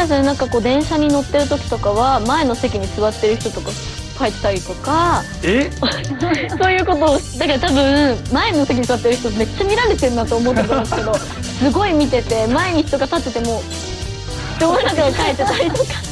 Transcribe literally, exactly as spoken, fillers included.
ですね。なんかこう電車に乗ってる時とかは前の席に座ってる人とか書いてたりとか、 えそういうことを、だから多分前の席に座ってる人めっちゃ見られてるなと思ってたんですけど、すごい見てて、前に人が立っててもって思いながら書いてたりとか。